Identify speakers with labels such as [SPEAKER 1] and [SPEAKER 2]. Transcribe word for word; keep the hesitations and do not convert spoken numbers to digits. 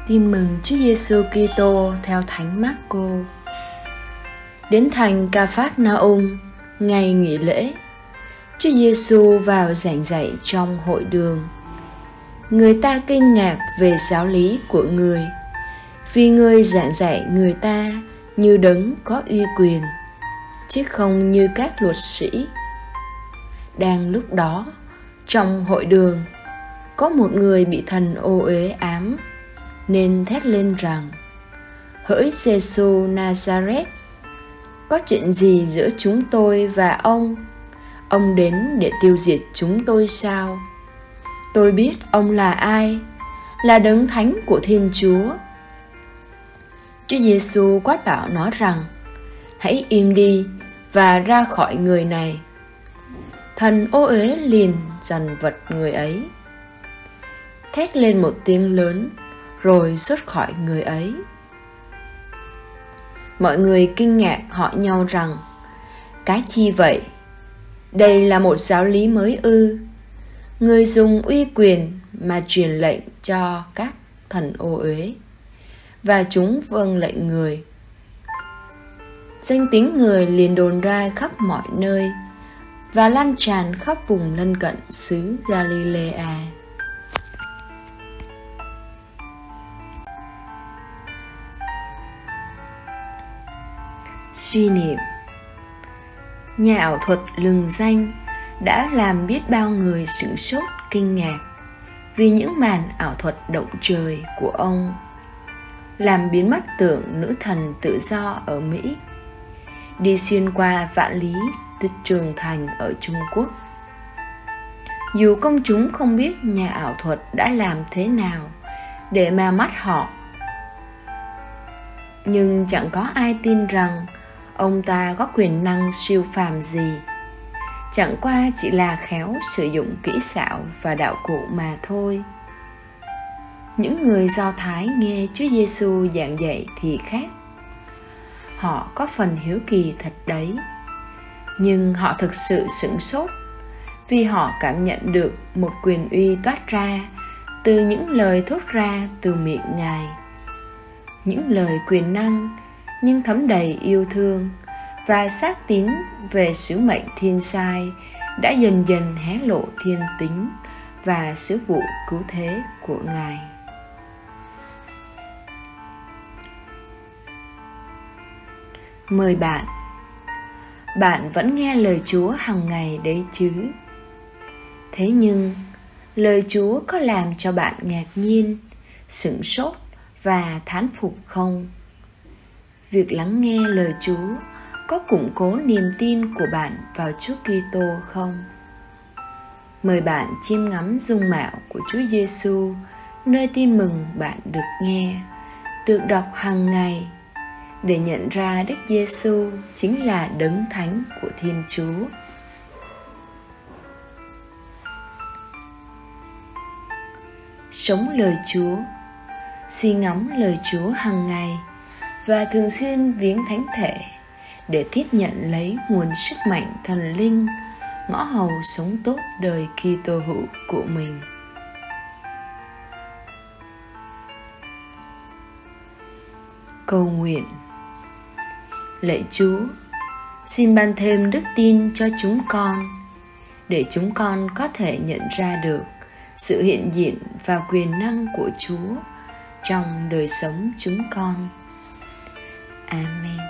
[SPEAKER 1] Tin mừng Chúa Giêsu Kitô theo Thánh Mác-cô. Đến thành Ca-phác-na-um, ngày nghỉ lễ, Chúa Giêsu vào giảng dạy trong hội đường. Người ta kinh ngạc về giáo lý của Người, vì Người giảng dạy người ta như đấng có uy quyền, chứ không như các luật sĩ. Đang lúc đó, trong hội đường, có một người bị thần ô uế ám, nên thét lên rằng: Hỡi Giêsu Nazareth, có chuyện gì giữa chúng tôi và ông? Ông đến để tiêu diệt chúng tôi sao? Tôi biết ông là ai, là đấng thánh của Thiên Chúa. Chúa Giêsu quát bảo nó rằng: Hãy im đi và ra khỏi người này. Thần ô uế liền dằn vật người ấy, thét lên một tiếng lớn, rồi xuất khỏi người ấy. Mọi người kinh ngạc hỏi nhau rằng: Cái chi vậy? Đây là một giáo lý mới ư? Người dùng uy quyền mà truyền lệnh cho các thần ô uế, và chúng vâng lệnh người. Danh tiếng người liền đồn ra khắp mọi nơi và lan tràn khắp vùng lân cận xứ Galilea. Suy niệm. Nhà ảo thuật lừng danh đã làm biết bao người sửng sốt kinh ngạc vì những màn ảo thuật động trời của ông, làm biến mất tượng nữ thần tự do ở Mỹ, đi xuyên qua vạn lý từ trường thành ở Trung Quốc. Dù công chúng không biết nhà ảo thuật đã làm thế nào để mà mắt họ, nhưng chẳng có ai tin rằng ông ta có quyền năng siêu phàm gì, chẳng qua chỉ là khéo sử dụng kỹ xảo và đạo cụ mà thôi. Những người Do Thái nghe Chúa Giêsu giảng dạy thì khác. Họ có phần hiếu kỳ thật đấy, nhưng họ thực sự sửng sốt vì họ cảm nhận được một quyền uy toát ra từ những lời thốt ra từ miệng Ngài. Những lời quyền năng nhưng thấm đầy yêu thương và xác tín về sứ mệnh thiên sai đã dần dần hé lộ thiên tính và sứ vụ cứu thế của Ngài. Mời bạn, bạn vẫn nghe lời Chúa hàng ngày đấy chứ? Thế nhưng, lời Chúa có làm cho bạn ngạc nhiên, sửng sốt và thán phục không? Việc lắng nghe lời Chúa có củng cố niềm tin của bạn vào Chúa Kitô không? Mời bạn chiêm ngắm dung mạo của Chúa Giêsu nơi tin mừng bạn được nghe, được đọc hàng ngày, để nhận ra Đức Giêsu chính là đấng thánh của Thiên Chúa. Sống lời Chúa, suy ngẫm lời Chúa hàng ngày và thường xuyên viếng thánh thể để tiếp nhận lấy nguồn sức mạnh thần linh ngõ hầu sống tốt đời Kitô hữu của mình. Cầu nguyện. Lạy Chúa, xin ban thêm đức tin cho chúng con, để chúng con có thể nhận ra được sự hiện diện và quyền năng của Chúa trong đời sống chúng con. Amen.